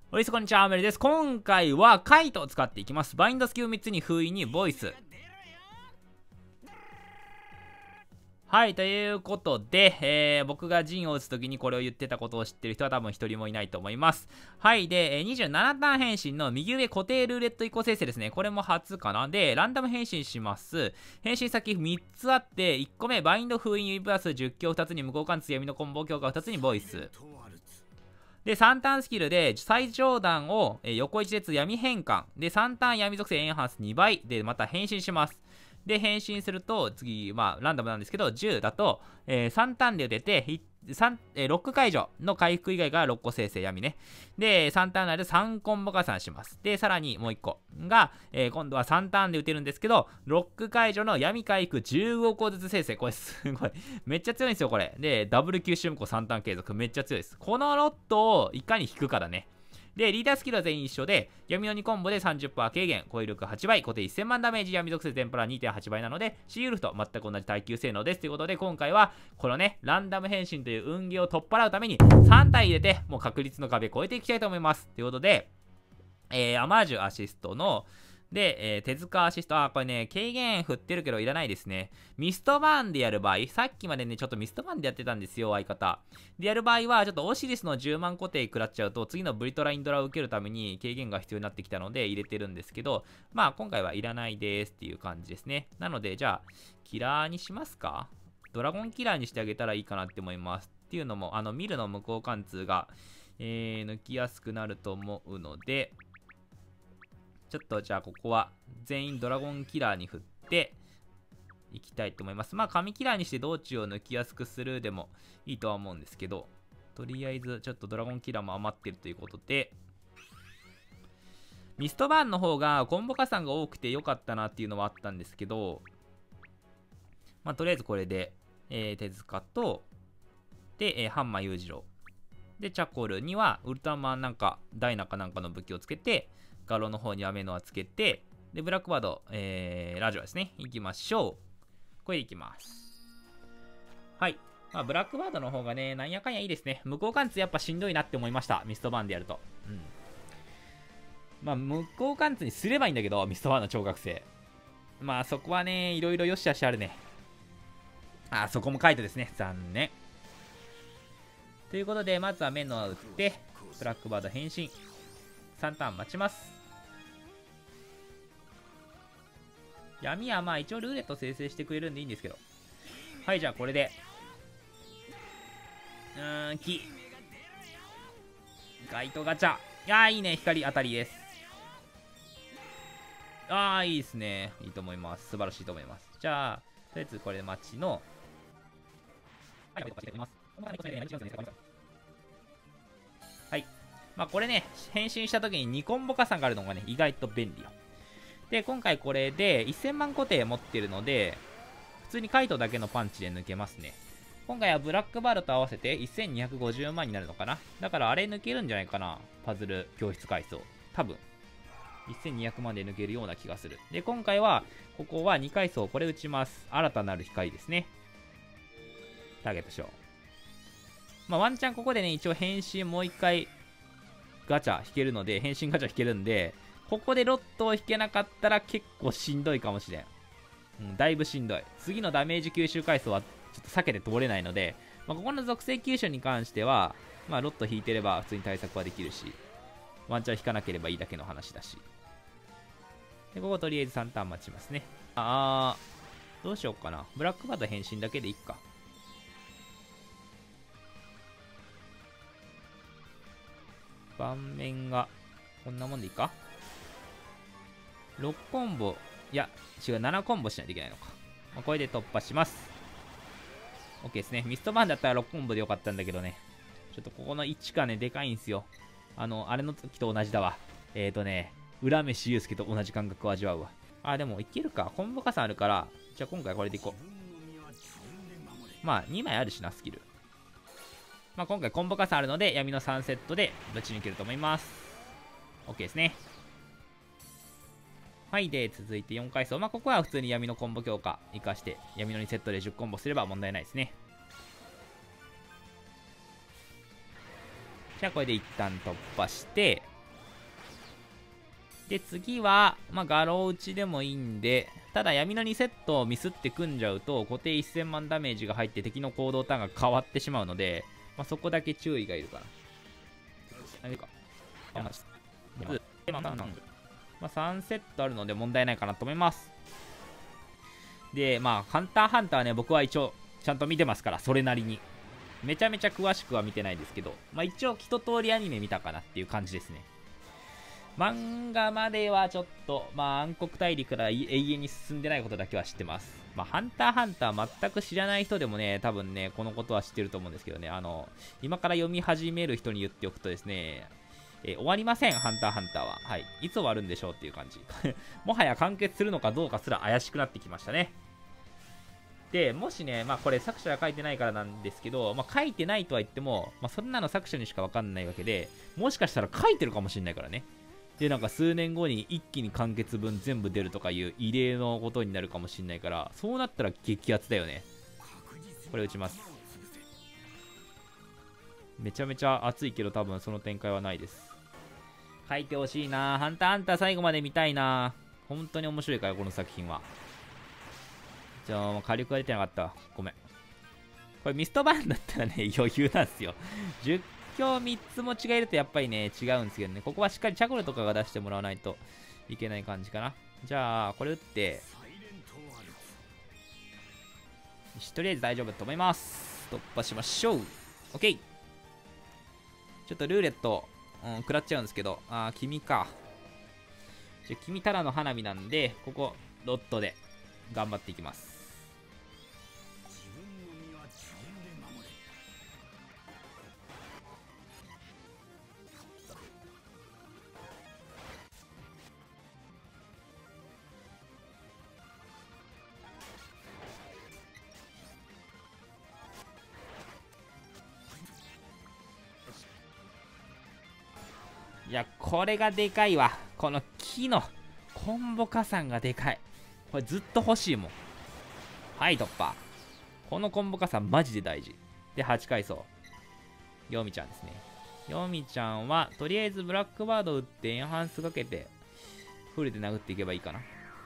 おいすこんにちは、アメリです。今回はカイトを使っていきます。バインドスキル3つに封印にボイス。はい、ということで、僕が陣を打つときにこれを言ってたことを知ってる人は多分一人もいないと思います。はい、で、27ターン変身の右上固定ルーレット移行生成ですね。これも初かな。で、ランダム変身します。変身先3つあって、1個目、バインド封印指プラス10強2つに無効貫通闇のコンボ強化2つにボイス。で、3ターンスキルで最上段を横一列闇変換。で、3ターン闇属性エンハンス2倍。で、また変身します。で、変身すると、次、ランダムなんですけど、10だと、3ターンで打てて、ロック解除の回復以外が6個生成闇ね。で、3ターン内で3コンボ加算します。で、さらにもう1個が、今度は3ターンで打てるんですけど、ロック解除の闇回復15個ずつ生成。これすごい。めっちゃ強いんですよ、これ。で、ダブル吸収無効3ターン継続。めっちゃ強いです。このロットをいかに引くかだね。で、リーダースキルは全員一緒で、闇の2コンボで 30% 軽減、攻撃力8倍、固定1000万ダメージ、闇属性全プラ 2.8 倍なので、シーウルフと全く同じ耐久性能です。ということで、今回は、このね、ランダム変身という運ゲーを取っ払うために、3体入れて、もう確率の壁越えていきたいと思います。ということで、アマージュアシストの、で、手塚アシスト、これね、軽減振ってるけどいらないですね。ミストバーンでやる場合、さっきまでね、ちょっとミストバーンでやってたんですよ、相方。でやる場合は、ちょっとオシリスの10万固定食らっちゃうと、次のブリトラインドラを受けるために軽減が必要になってきたので、入れてるんですけど、今回はいらないですっていう感じですね。なので、じゃあ、キラーにしますか？ドラゴンキラーにしてあげたらいいかなって思います。っていうのも、ミルの無効貫通が、抜きやすくなると思うので、ちょっとじゃあここは全員ドラゴンキラーに振っていきたいと思います。紙キラーにして道中を抜きやすくするでもいいとは思うんですけど、とりあえずちょっとドラゴンキラーも余ってるということで、ミストバーンの方がコンボ加算が多くて良かったなっていうのはあったんですけど、とりあえずこれで、手塚と、で、ハンマー裕次郎。で、チャコルにはウルトラマンなんか、ダイナかなんかの武器をつけて、ガロの方にアメノアつけて、で、ブラックバード、ラジオですね。行きましょう。これでいきます。はい。ブラックバードの方がね、なんやかんやいいですね。無効貫通やっぱしんどいなって思いました。ミストバーンでやると。無効貫通にすればいいんだけど、ミストバーンの超覚醒。そこはね、いろいろよしあしあるね。そこも書いてですね。残念。ということで、まずはメノア打って、ブラックバード変身。3ターン待ちます。闇は一応ルーレット生成してくれるんでいいんですけど。はい、じゃあこれで。木。ガイトガチャ。いいね。光当たりです。いいですね。いいと思います。素晴らしいと思います。じゃあ、とりあえずこれで街の。はい。これね、変身した時に2コンボ加算があるのがね、意外と便利よ。で、今回これで1000万固定持ってるので、普通にカイトだけのパンチで抜けますね。今回はブラックバードと合わせて1250万になるのかな。だからあれ抜けるんじゃないかな。パズル教室階層。多分。1200万で抜けるような気がする。で、今回は、ここは2階層、これ打ちます。新たなる光ですね。ターゲットしよう。ワンチャンここでね、一応変身もう一回、ガチャ引けるので、変身ガチャ引けるんで、ここでロットを引けなかったら結構しんどいかもしれん。だいぶしんどい。次のダメージ吸収回数はちょっと避けて通れないので、ここの属性吸収に関しては、ロット引いてれば普通に対策はできるし、ワンチャン引かなければいいだけの話だし。で、こことりあえず3ターン待ちますね。どうしようかな。ブラックバード変身だけでいいか。盤面が、こんなもんでいいか？ 6 コンボ、いや、違う、7コンボしないといけないのか。これで突破します。OK ですね。ミストバーンだったら6コンボでよかったんだけどね。ちょっとここの位置がね、でかいんすよ。あれの時と同じだわ。浦飯祐介と同じ感覚を味わうわ。でもいけるか。コンボ加算あるから、じゃあ今回これでいこう。2枚あるしな、スキル。今回コンボ加算あるので、闇の3セットでぶち抜けると思います。OK ですね。はい。で、続いて4階層。ここは普通に闇のコンボ強化活かして、闇の2セットで10コンボすれば問題ないですね。じゃあこれで一旦突破して、 で、次は、まあ、画廊打ちでもいいんで、ただ闇の2セットをミスって組んじゃうと、固定1000万ダメージが入って敵の行動ターンが変わってしまうので、まあ、そこだけ注意がいるかな。まあ、3セットあるので問題ないかなと思います。で、まあ、ハンターハンターね、僕は一応、ちゃんと見てますから、それなりに。めちゃめちゃ詳しくは見てないですけど、まあ、一応、一通りアニメ見たかなっていう感じですね。漫画まではちょっと、まあ、暗黒大陸から永遠に進んでないことだけは知ってます。まあ、ハンターハンター全く知らない人でもね、多分ね、このことは知ってると思うんですけどね、今から読み始める人に言っておくとですね、終わりません、ハンターハンターは。はい。いつ終わるんでしょうっていう感じ。もはや完結するのかどうかすら怪しくなってきましたね。で、もしね、まあこれ作者が書いてないからなんですけど、まあ書いてないとは言っても、まあそんなの作者にしかわかんないわけで、もしかしたら書いてるかもしれないからね。で、なんか数年後に一気に完結分全部出るとかいう異例のことになるかもしれないから、そうなったら激アツだよね。これ打ちます。めちゃめちゃ熱いけど多分その展開はないです。書いてほしいな。ハンターハンター最後まで見たいな。本当に面白いからこの作品は。火力が出てなかった。ごめん。これミストバーンだったらね、余裕なんですよ。10強3つも違えるとやっぱりね、違うんですけどね。ここはしっかりチャコルとかが出してもらわないといけない感じかな。じゃあ、これ打って、とりあえず大丈夫だと思います。突破しましょう。OK。ちょっとルーレット、食らっちゃうんですけど、君か。君ただの花火なんで、ここ、ロットで頑張っていきます。いや、これがでかいわ。この木のコンボ加算がでかい。これずっと欲しいもん。はい、突破。このコンボ加算マジで大事。で、8階層。ヨミちゃんですね。ヨミちゃんは、とりあえずブラックバード打ってエンハンスかけて、フルで殴っていけばいいかな。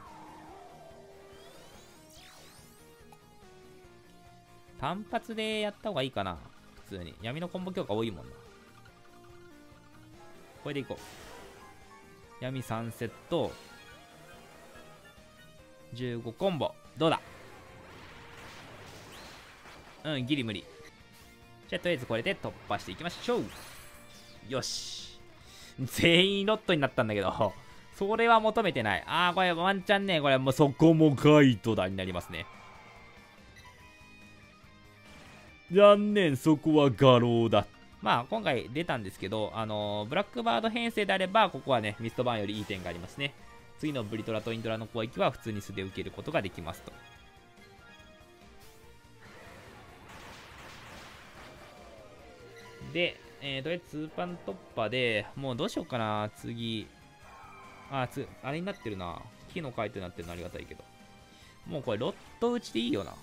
単発でやった方がいいかな。普通に。闇のコンボ強化多いもんな。これでいこう。闇3セット。15コンボ。どうだ？うん、ギリ無理。じゃあ、とりあえずこれで突破していきましょう。よし。全員ロットになったんだけど、それは求めてない。これワンチャンね、これもうそこもガイドだになりますね。残念、そこは画廊だ。まあ、今回出たんですけど、ブラックバード編成であれば、ここはね、ミストバーンよりいい点がありますね。次のブリトラとインドラの攻撃は普通に素で受けることができますと。で、とりあえず2パン突破で、もうどうしようかな、次。あれになってるな。木の回答になってるのありがたいけど。もうこれロット打ちでいいよな。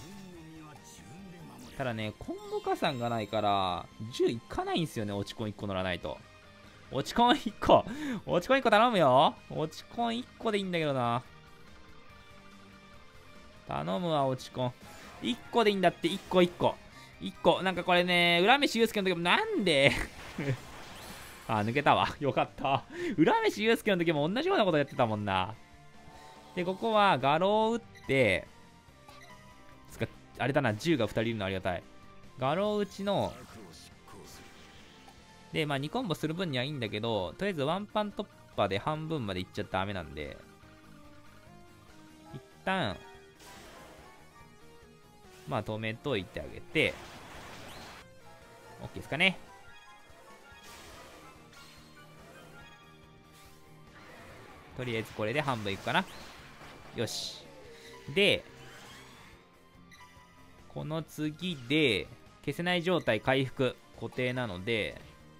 ただね、コンボ加算がないから、10いかないんですよね、落ちコン1個乗らないと。落ちコン1個落ちコン1個頼むよ。落ちコン1個でいいんだけどな。頼むわ、落ちコン。1個でいいんだって、1個1個。1個。なんかこれね、浦飯祐介の時もなんで抜けたわ。よかった。浦飯祐介の時も同じようなことやってたもんな。で、ここは画廊打って、あれだな、銃が2人いるのありがたい。画廊打ちの、で、まあ2コンボする分にはいいんだけど、とりあえずワンパン突破で半分までいっちゃダメなんで、一旦、まあ止めといてあげて、OK ですかね。とりあえずこれで半分いくかな。よし。で、この次で、消せない状態回復、固定なので、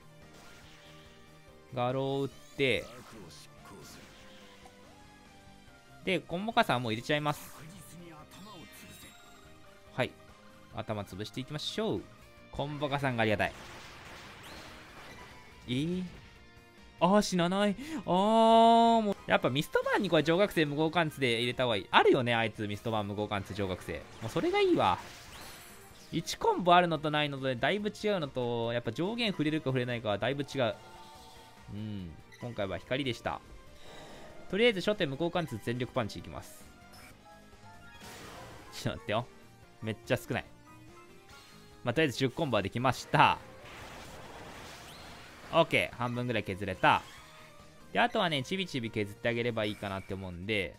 画廊打って、で、コンボ加算はもう入れちゃいます。はい。頭潰していきましょう。コンボ加算がありがたい。 死なない。もう。やっぱミストバーンにこれ上学生無効貫通で入れた方がいい。あるよね、あいつ。ミストバーン無効貫通上学生。もうそれがいいわ。1コンボあるのとないのとでだいぶ違うのと、やっぱ上限触れるか触れないかはだいぶ違う。今回は光でした。とりあえず初手無効貫通全力パンチいきます。ちょっと待ってよ。めっちゃ少ない。とりあえず10コンボはできました。OK。半分ぐらい削れた。で、あとはね、ちびちび削ってあげればいいかなって思うんで、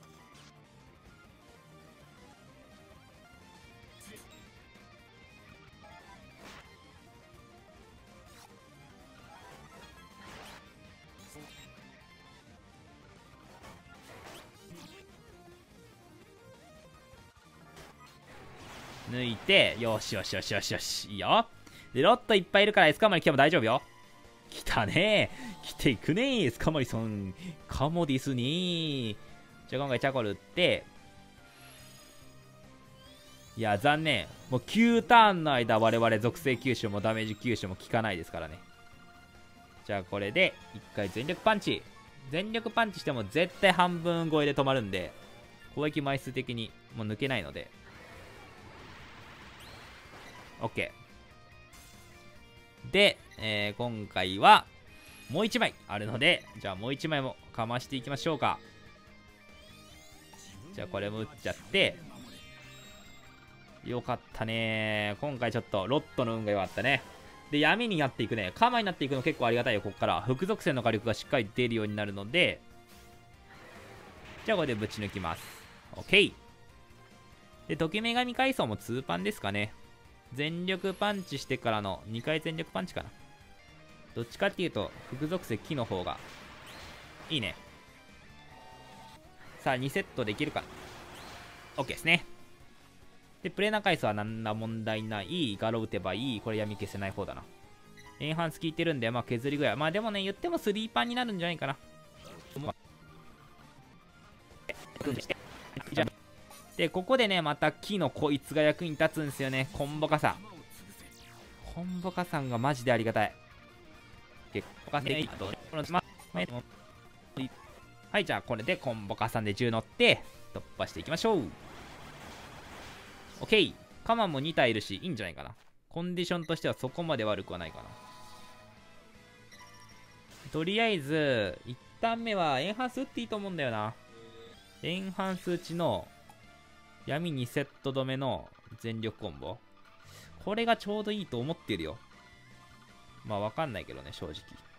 抜いて、よしよしよしよしよし。いいよ。で、ロットいっぱいいるからエスカマリ来ても大丈夫よ。来たねー。来ていくねー、エスカマリさん。かもですねー。じゃあ今回チャコル打って、いや、残念。もう9ターンの間、我々属性吸収もダメージ吸収も効かないですからね。じゃあこれで、一回全力パンチ。全力パンチしても絶対半分超えで止まるんで、攻撃枚数的にもう抜けないので。OK。で、今回は、もう1枚あるので、じゃあもう1枚もかましていきましょうか。じゃあこれも打っちゃって、よかったね。今回ちょっとロットの運が良かったね。で、闇になっていくね。カマになっていくの結構ありがたいよ、ここから。副属性の火力がしっかり出るようになるので、じゃあこれでぶち抜きます。OK。で、時女神階層も2パンですかね。全力パンチしてからの2回全力パンチかな。どっちかっていうと、副属性木の方がいいね。さあ、2セットできるか。OK ですね。で、プレーナー回数は何ら問題ない。ガロ打てばいい。これ闇消せない方だな。エンハンス効いてるんで、削りぐらい。でもね、言っても3パンになるんじゃないかな。で、ここでね、また木のこいつが役に立つんですよね。コンボカさん。コンボカさんがマジでありがたい。はい、じゃあこれでコンボカさんで10乗って突破していきましょう。OK。カマンも2体いるし、いいんじゃないかな。コンディションとしてはそこまで悪くはないかな。とりあえず、1ターン目はエンハンス打っていいと思うんだよな。エンハンス打ちの闇2セット止めの全力コンボ。これがちょうどいいと思ってるよ。わかんないけどね、正直。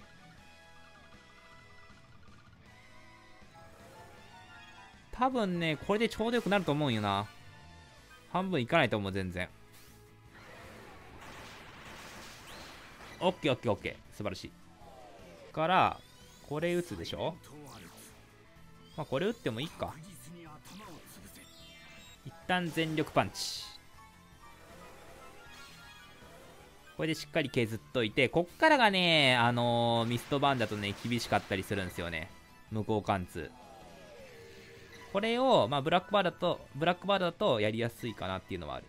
多分ね、これでちょうどよくなると思うんよな。半分いかないと思う、全然。オッケーオッケーオッケー。素晴らしい。から、これ打つでしょ。これ打ってもいいか。一旦全力パンチ。これでしっかり削っといて、こっからがね、ミストバーンだとね、厳しかったりするんですよね。無効貫通。これを、ブラックバードだとやりやすいかなっていうのはある。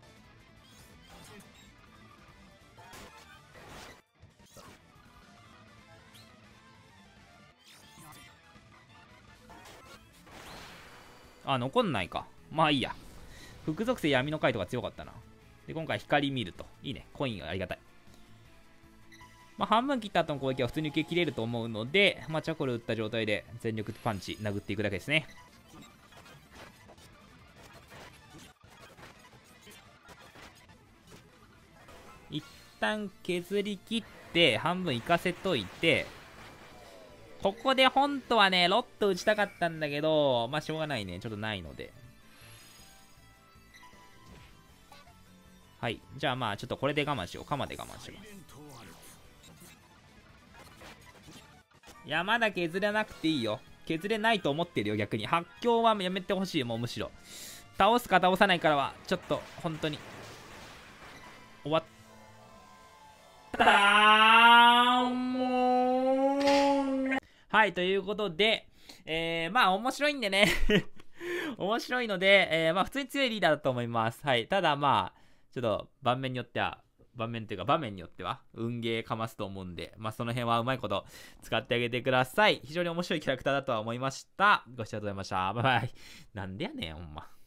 残んないか。いいや。副属性闇の回とか強かったな。で、今回光見ると。いいね。コインがありがたい。半分切った後の攻撃は普通に受け切れると思うので、チャコル打った状態で全力パンチ殴っていくだけですね。一旦削り切って半分いかせといて、ここで本当はね、ロット打ちたかったんだけど、しょうがないね。ちょっとないので。はい。じゃあちょっとこれで我慢しよう。カマで我慢します。いや、まだ削れなくていいよ。削れないと思ってるよ、逆に。発狂はやめてほしい、もうむしろ。倒すか倒さないからは、ちょっと、本当に。終わったーもう。はい、ということで、面白いんでね。面白いので、普通に強いリーダーだと思います。はい。ただちょっと、盤面によっては、 場面というか場面によっては運ゲーかますと思うんで、まあその辺はうまいこと使ってあげてください。非常に面白いキャラクターだとは思いました。ご視聴ありがとうございました。バイバイ。なんでやねん、ほんま。